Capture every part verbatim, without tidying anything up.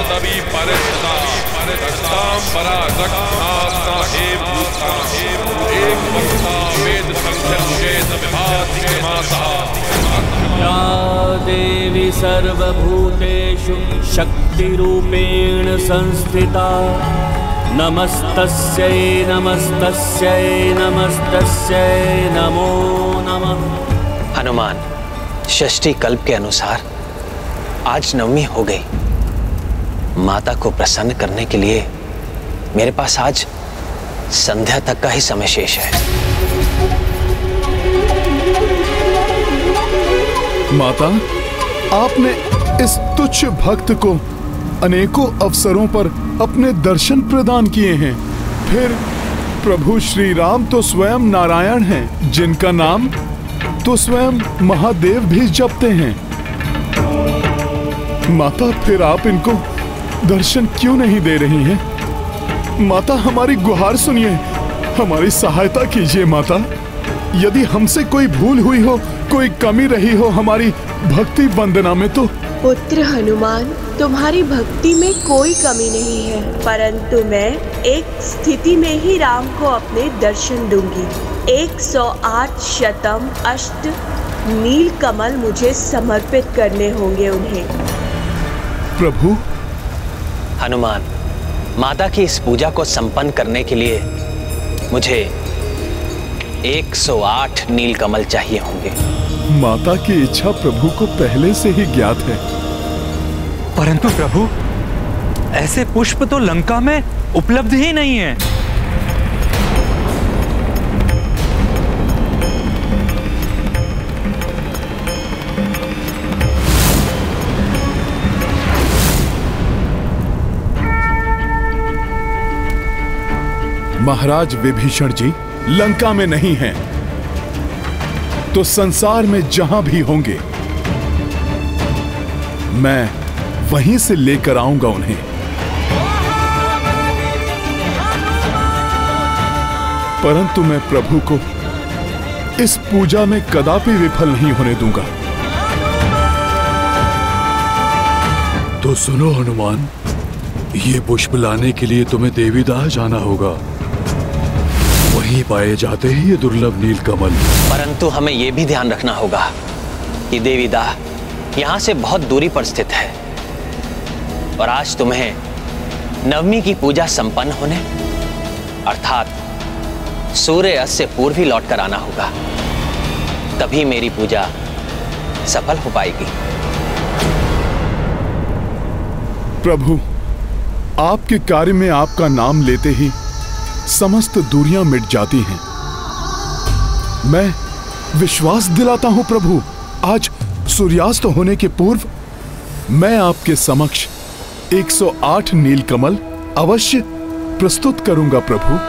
या देवी सर्वभूतेषु शक्तिरूपेण संस्थिता नमस्तस्यै नमस्तस्यै नमस्तस्यै नमो नमः। हनुमान, षष्ठी कल्प के अनुसार आज नवमी हो गई। माता को प्रसन्न करने के लिए मेरे पास आज संध्या तक का ही समय शेष है। माता, आपने इस तुच्छ भक्त को अनेकों अवसरों पर अपने दर्शन प्रदान किए हैं। फिर प्रभु श्री राम तो स्वयं नारायण हैं, जिनका नाम तो स्वयं महादेव भी जपते हैं। माता, फिर आप इनको दर्शन क्यों नहीं दे रही हैं? माता, हमारी गुहार सुनिए, हमारी सहायता कीजिए माता। यदि हमसे कोई भूल हुई हो, कोई कमी रही हो हमारी भक्ति वंदना में तो। पुत्र हनुमान, तुम्हारी भक्ति में कोई कमी नहीं है, परंतु मैं एक स्थिति में ही राम को अपने दर्शन दूंगी। एक सौ आठ शतम अष्ट नील कमल मुझे समर्पित करने होंगे उन्हें। प्रभु। हनुमान, माता की इस पूजा को संपन्न करने के लिए मुझे एक सौ आठ नील कमल चाहिए होंगे। माता की इच्छा प्रभु को पहले से ही ज्ञात है। परंतु प्रभु, ऐसे पुष्प तो लंका में उपलब्ध ही नहीं है। महाराज विभीषण जी लंका में नहीं हैं, तो संसार में जहां भी होंगे मैं वहीं से लेकर आऊंगा उन्हें। परंतु मैं प्रभु को इस पूजा में कदापि विफल नहीं होने दूंगा। तो सुनो हनुमान, ये पुष्प लाने के लिए तुम्हें देवीदाह जाना होगा। वहीं पाए जाते हैं ये दुर्लभ नील कमल। परंतु हमें यह भी ध्यान रखना होगा कि देवीदाह यहाँ से बहुत दूरी पर स्थित है और आज तुम्हें नवमी की पूजा संपन्न होने अर्थात सूर्य अस्त से पूर्व ही लौट कर आना होगा, तभी मेरी पूजा सफल हो पाएगी। प्रभु, आपके कार्य में आपका नाम लेते ही समस्त दूरियां मिट जाती हैं। मैं विश्वास दिलाता हूं प्रभु, आज सूर्यास्त होने के पूर्व मैं आपके समक्ष एक सौ आठ नीलकमल अवश्य प्रस्तुत करूंगा प्रभु।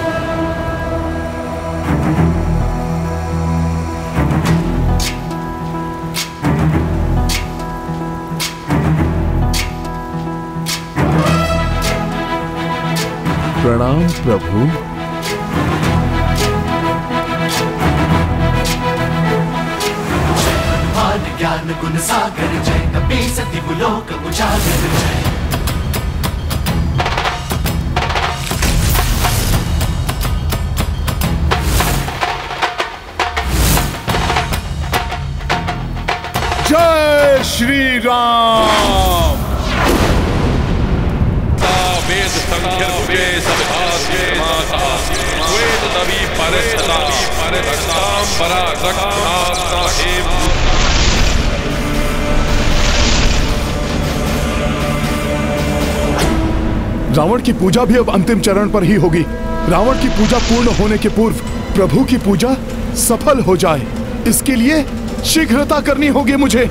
प्रणाम प्रभु। ज्ञान गुण सागर जय, कपि सति बुलोक उजागर जय। जय श्री राम। वेद संख्या के सभागे माता वेद नवी परस्ता परस्ताम परा रक्षा एव। रावण की पूजा भी अब अंतिम चरण पर ही होगी। रावण की पूजा पूर्ण होने के पूर्व प्रभु की पूजा सफल हो जाए, इसके लिए शीघ्रता करनी होगी मुझे।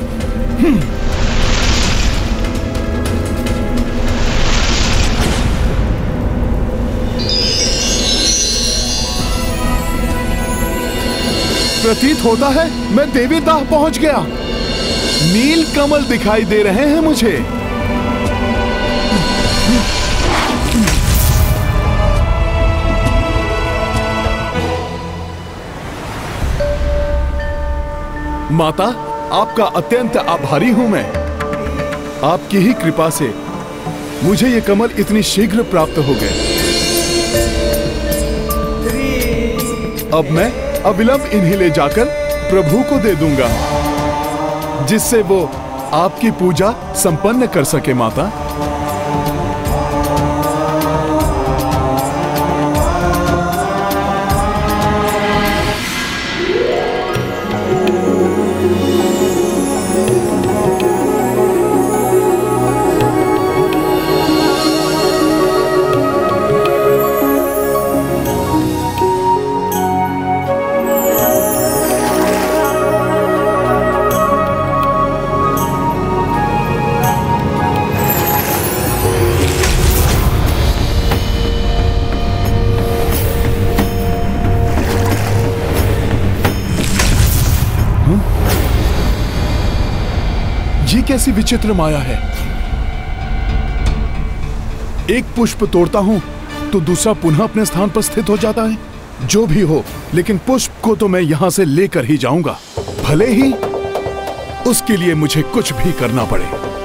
प्रतीत होता है मैं देवीदाह पहुंच गया। नील कमल दिखाई दे रहे हैं मुझे। माता, आपका अत्यंत आभारी हूं मैं। आपकी ही कृपा से मुझे ये कमल इतनी शीघ्र प्राप्त हो गए। अब मैं अविलंब इन्हें ले जाकर प्रभु को दे दूंगा, जिससे वो आपकी पूजा संपन्न कर सके माता। ये कैसी विचित्र माया है। एक पुष्प तोड़ता हूं तो दूसरा पुनः अपने स्थान पर स्थित हो जाता है। जो भी हो, लेकिन पुष्प को तो मैं यहां से लेकर ही जाऊंगा, भले ही उसके लिए मुझे कुछ भी करना पड़े।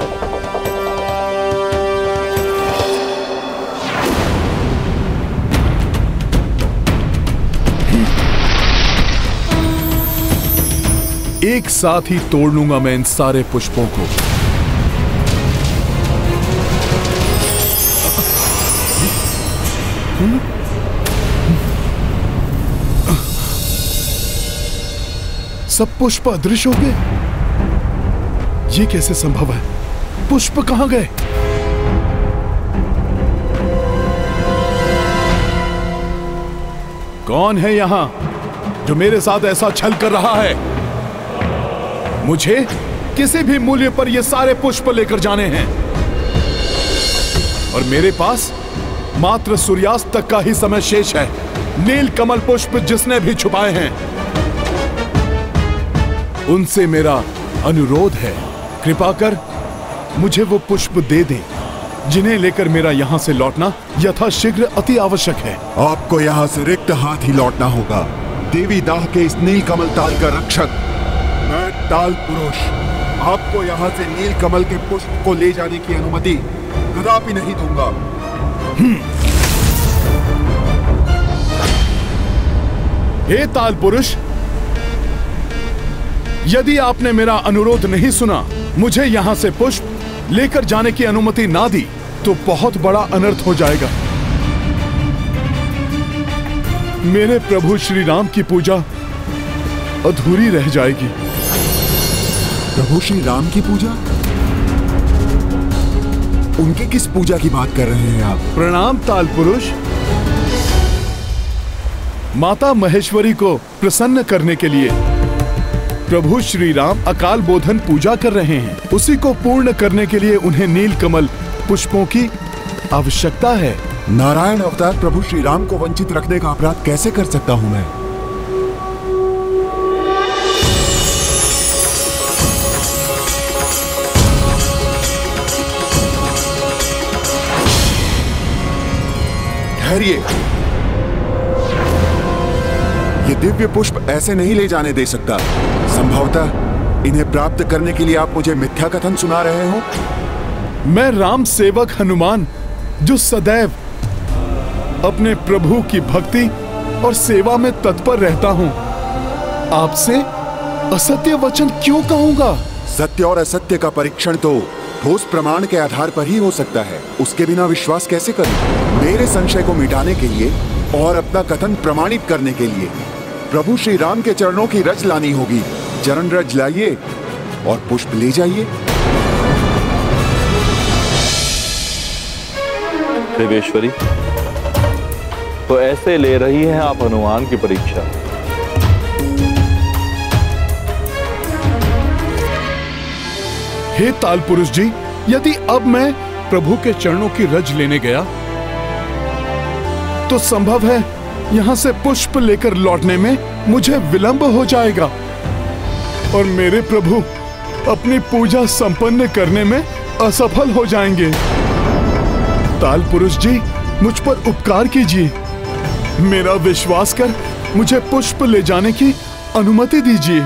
एक साथ ही तोड़ लूंगा मैं इन सारे पुष्पों को। सब पुष्प अदृश्य हो गए। ये कैसे संभव है? पुष्प कहां गए? कौन है यहां जो मेरे साथ ऐसा छल कर रहा है? मुझे किसी भी मूल्य पर ये सारे पुष्प लेकर जाने हैं, और मेरे पास मात्र सूर्यास्त तक का ही समय शेष है। नील कमल पुष्प जिसने भी छुपाए हैं, उनसे मेरा अनुरोध है, कृपा कर मुझे वो पुष्प दे दें, जिन्हें लेकर मेरा यहां से लौटना यथाशीघ्र अति आवश्यक है। आपको यहां से रिक्त हाथ ही लौटना होगा। देवी दाह के इस नील कमल ताल का रक्षक मैं ताल पुरुष आपको यहाँ से नील कमल के पुष्प को ले जाने की अनुमति कदापि नहीं दूंगा। हे ताल पुरुष, यदि आपने मेरा अनुरोध नहीं सुना, मुझे यहाँ से पुष्प लेकर जाने की अनुमति ना दी, तो बहुत बड़ा अनर्थ हो जाएगा। मेरे प्रभु श्री राम की पूजा अधूरी रह जाएगी। प्रभु श्री राम की पूजा? उनकी किस पूजा की बात कर रहे हैं आप? प्रणाम ताल पुरुष। माता महेश्वरी को प्रसन्न करने के लिए प्रभु श्री राम अकाल बोधन पूजा कर रहे हैं। उसी को पूर्ण करने के लिए उन्हें नील कमल पुष्पों की आवश्यकता है। नारायण अवतार प्रभु श्री राम को वंचित रखने का अपराध कैसे कर सकता हूं मैं? ठहरिए, ये दिव्य पुष्प ऐसे नहीं ले जाने दे सकता। संभवतः इन्हें प्राप्त करने के लिए आप मुझे मिथ्या कथन सुना रहे हो। मैं राम सेवक हनुमान, जो सदैव अपने प्रभु की भक्ति और सेवा में तत्पर रहता हूं, आपसे असत्य वचन क्यों कहूंगा? सत्य और असत्य का परीक्षण तो ठोस प्रमाण के आधार पर ही हो सकता है। उसके बिना विश्वास कैसे करूं? मेरे संशय को मिटाने के लिए और अपना कथन प्रमाणित करने के लिए प्रभु श्री राम के चरणों की रज लानी होगी। चरण रज लाइए और पुष्प ले जाइए। देवेश्वरी, तो ऐसे ले रही हैं आप हनुमान की परीक्षा? हे ताल पुरुष जी, यदि अब मैं प्रभु के चरणों की रज लेने गया तो संभव है यहां से पुष्प लेकर लौटने में मुझे विलंब हो जाएगा और मेरे प्रभु अपनी पूजा संपन्न करने में असफल हो जाएंगे। ताल पुरुष जी, मुझ पर उपकार कीजिए। मेरा विश्वास कर मुझे पुष्प ले जाने की अनुमति दीजिए।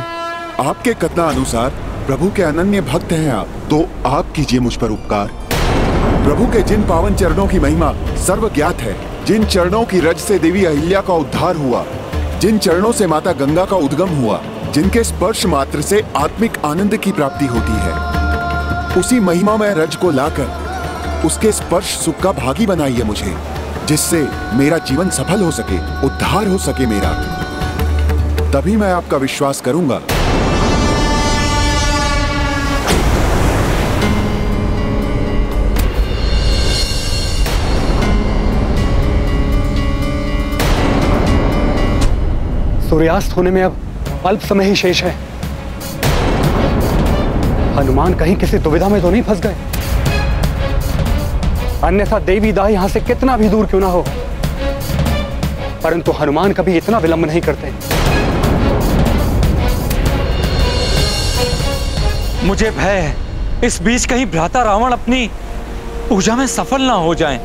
आपके कथनानुसार प्रभु के अनन्य भक्त हैं आप, तो आप कीजिए मुझ पर उपकार। प्रभु के जिन पावन चरणों की महिमा सर्वज्ञात है, जिन चरणों की रज से देवी अहिल्या का उद्धार हुआ, जिन चरणों से माता गंगा का उद्गम हुआ, जिनके स्पर्श मात्र से आत्मिक आनंद की प्राप्ति होती है, उसी महिमा में रज को लाकर उसके स्पर्श सुख का भागी बनाइए मुझे, जिससे मेरा जीवन सफल हो सके, उद्धार हो सके मेरा। तभी मैं आपका विश्वास करूंगा। सूर्यास्त होने में अब अल्प समय ही शेष है। हनुमान कहीं किसी दुविधा में तो नहीं फंस गए? अन्यथा देवी दाह यहां से कितना भी दूर क्यों ना हो, परंतु हनुमान कभी इतना विलंब नहीं करते। मुझे भय है इस बीच कहीं भ्राता रावण अपनी पूजा में सफल ना हो जाए।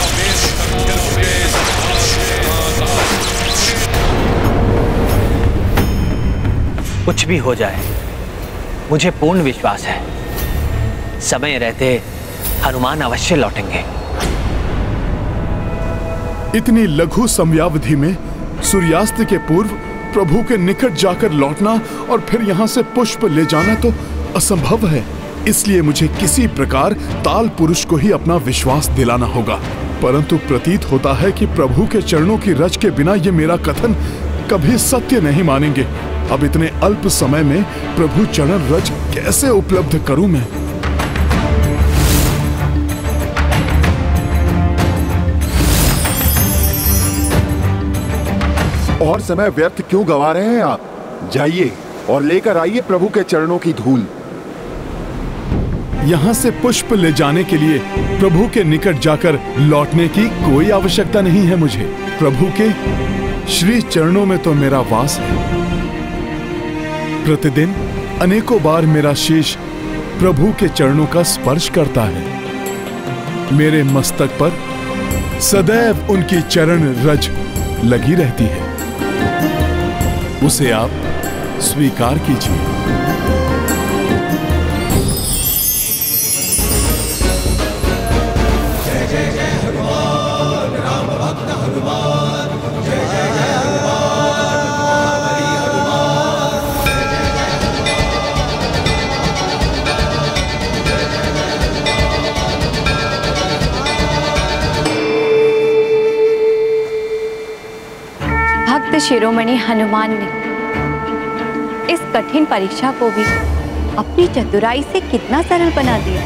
कुछ भी हो जाए, मुझे पूर्ण विश्वास है समय रहते हनुमान अवश्य लौटेंगे। इतनी लघु समयावधि में सूर्यास्त के पूर्व प्रभु के निकट जाकर लौटना और फिर यहाँ से पुष्प ले जाना तो असंभव है। इसलिए मुझे किसी प्रकार ताल पुरुष को ही अपना विश्वास दिलाना होगा। परंतु प्रतीत होता है कि प्रभु के चरणों की रज के बिना ये मेरा कथन कभी सत्य नहीं मानेंगे। अब इतने अल्प समय में प्रभु चरण रज कैसे उपलब्ध करूं मैं? और समय व्यर्थ क्यों गवा रहे हैं आप? जाइए और लेकर आइए प्रभु के चरणों की धूल। यहाँ से पुष्प ले जाने के लिए प्रभु के निकट जाकर लौटने की कोई आवश्यकता नहीं है मुझे। प्रभु के श्री चरणों में तो मेरा वास है। प्रतिदिन अनेकों बार मेरा शीश प्रभु के चरणों का स्पर्श करता है। मेरे मस्तक पर सदैव उनकी चरण रज लगी रहती है। उसे आप स्वीकार कीजिए। जय जय जय हनुमान, राम भक्त हनुमान, जय जय जय हनुमान, हरि हनुमान, जय जय जय हनुमान। भक्त शिरोमणि हनुमान ने इस कठिन परीक्षा को भी अपनी चतुराई से कितना सरल बना दिया।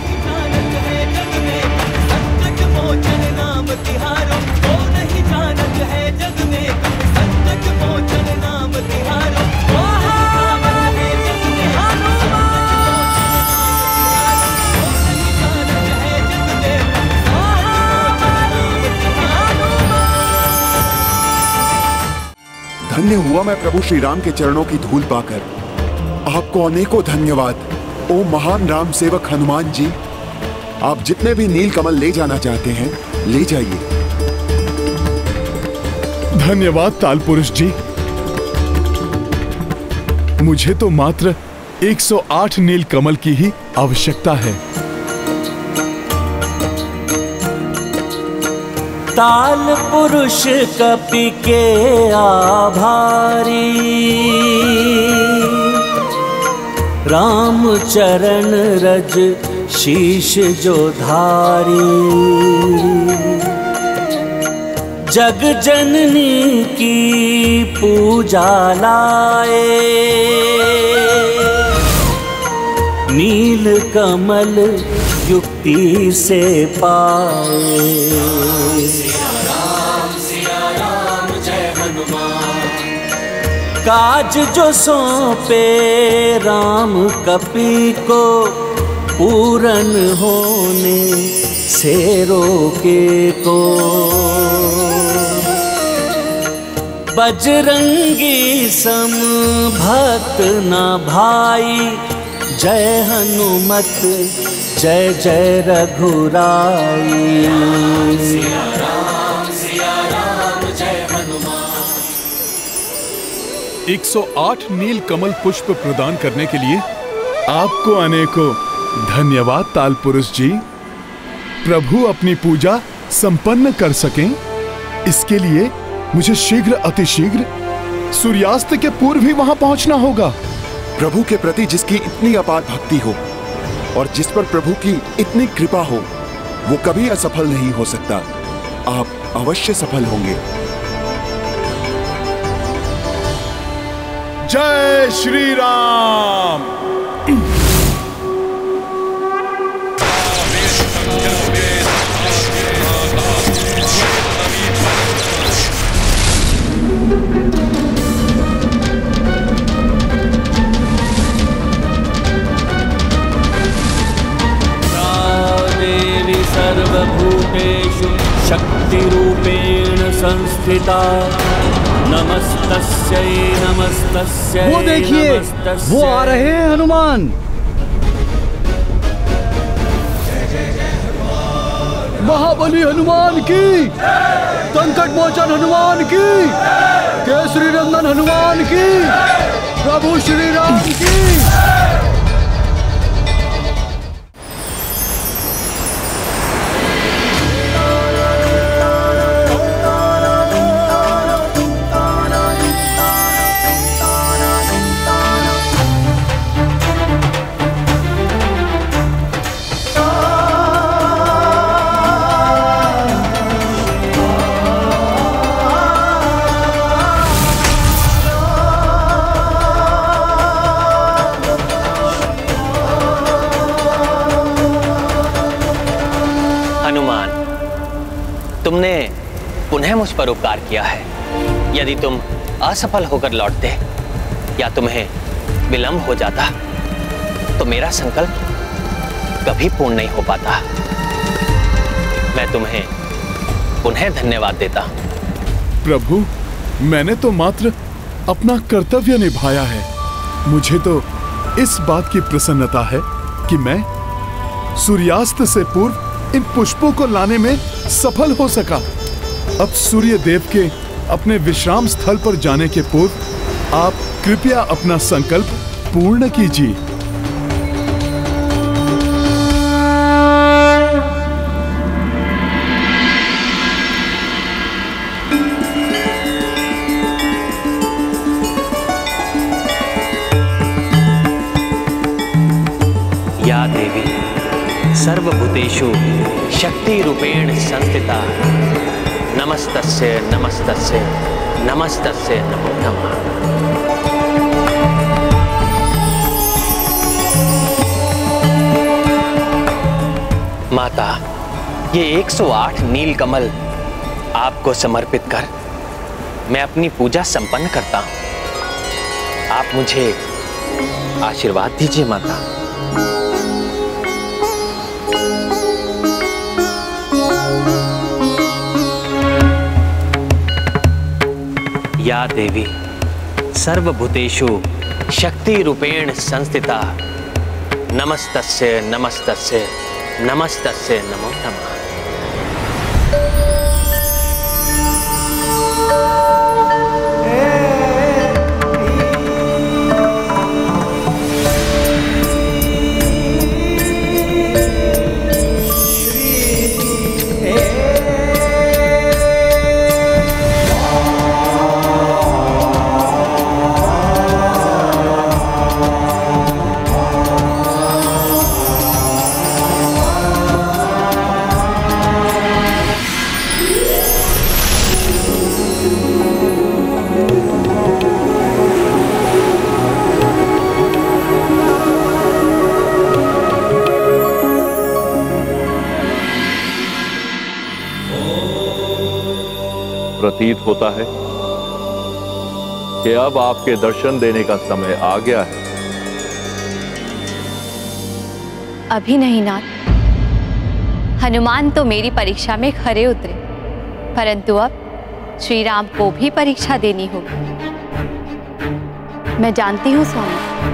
धन्य हुआ मैं प्रभु श्री राम के चरणों की धूल पाकर। आपको अनेकों धन्यवाद ओ महान राम सेवक हनुमान जी। आप जितने भी नील कमल ले जाना चाहते हैं ले जाइए। धन्यवाद ताल पुरुष जी। मुझे तो मात्र एक सौ आठ नील कमल की ही आवश्यकता है। ताल पुरुष कपि के आभारी, राम चरण रज शीश जो धारी। जग जननी की पूजा लाए, नील कमल युक्ति से पाए। सिया राम सिया राम जय हनुमान। काज जो सौंपे राम कपि को, पूरन होने से रोके को। बजरंगी सम भक्त न भाई, जय हनुमत जय जय रघुराई। सिया राम सिया राम जय हनुमान। एक सौ आठ नील कमल पुष्प प्रदान करने के लिए आपको अनेकों धन्यवाद ताल पुरुष जी। प्रभु अपनी पूजा संपन्न कर सकें, इसके लिए मुझे शीघ्र अतिशीघ्र सूर्यास्त के पूर्व ही वहां पहुंचना होगा। प्रभु के प्रति जिसकी इतनी अपार भक्ति हो और जिस पर प्रभु की इतनी कृपा हो, वो कभी असफल नहीं हो सकता। आप अवश्य सफल होंगे। जय श्री राम। सर्वभूतेषु शक्तिरूपेण संस्थिता नमस्तस्यै नमस्तस्यै। वो देखिए, वो आ रहे हैं हनुमान। महाबली हनुमान की, संकट मोचन हनुमान की, केसरी नंदन हनुमान की, प्रभु श्री राम की। तुमने पुनः मुझ पर उपकार किया है। यदि तुम असफल होकर लौटते या तुम्हें विलंब हो जाता तो मेरा संकल्प कभी पूर्ण नहीं हो पाता। मैं तुम्हें पुनः धन्यवाद देता हूं। प्रभु, मैंने तो मात्र अपना कर्तव्य निभाया है। मुझे तो इस बात की प्रसन्नता है कि मैं सूर्यास्त से पूर्व इन पुष्पों को लाने में सफल हो सका। अब सूर्य देव के अपने विश्राम स्थल पर जाने के पूर्व आप कृपया अपना संकल्प पूर्ण कीजिए। या देवी सर्वभूतेषु शक्ति रूपेण संस्थिता नमस्तस्यै नमस्तस्यै नमस्तस्यै नमो नमः। माता, ये एक सौ आठ नील कमल आपको समर्पित कर मैं अपनी पूजा संपन्न करता हूं। आप मुझे आशीर्वाद दीजिए माता। या देवी सर्वभूतेषु शक्ति रूपेण संस्थिता नमस्तस्यै नमस्तस्यै नमस्तस्यै नमो नमः। प्रतीत होता है कि अब आपके दर्शन देने का समय आ गया है। अभी नहीं नाथ। हनुमान तो मेरी परीक्षा में खरे उतरे, परंतु अब श्री राम को भी परीक्षा देनी होगी। मैं जानती हूँ स्वामी,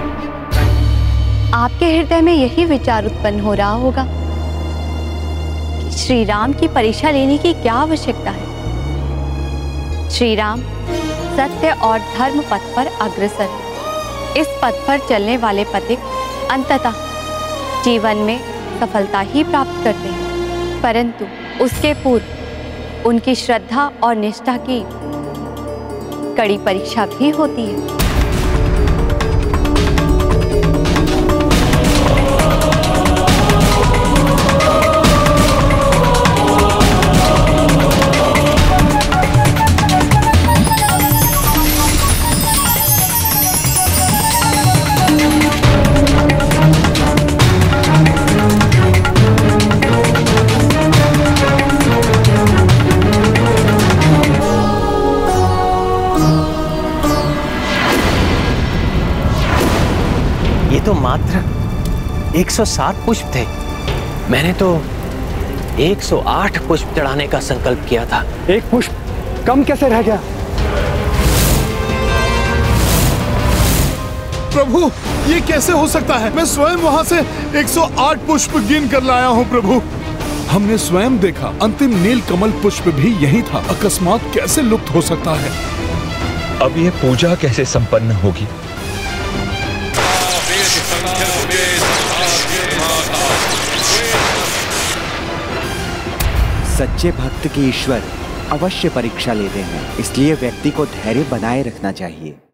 आपके हृदय में यही विचार उत्पन्न हो रहा होगा कि श्री राम की परीक्षा लेने की क्या आवश्यकता है। श्री राम सत्य और धर्म पथ पर अग्रसर है। इस पथ पर चलने वाले पथिक अंततः जीवन में सफलता ही प्राप्त करते हैं। परंतु उसके पूर्व उनकी श्रद्धा और निष्ठा की कड़ी परीक्षा भी होती है। तो मात्र एक सौ सात पुष्प थे। मैंने तो एक सौ आठ पुष्प चढ़ाने का संकल्प किया था। एक पुष्प कम कैसे रह गया? प्रभु, ये कैसे हो सकता है? मैं स्वयं वहां से एक सौ आठ पुष्प गिन कर लाया हूँ प्रभु। हमने स्वयं देखा, अंतिम नील कमल पुष्प भी यही था। अकस्मात कैसे लुप्त हो सकता है? अब ये पूजा कैसे संपन्न होगी? सच्चे भक्त की ईश्वर अवश्य परीक्षा लेते हैं, इसलिए व्यक्ति को धैर्य बनाए रखना चाहिए।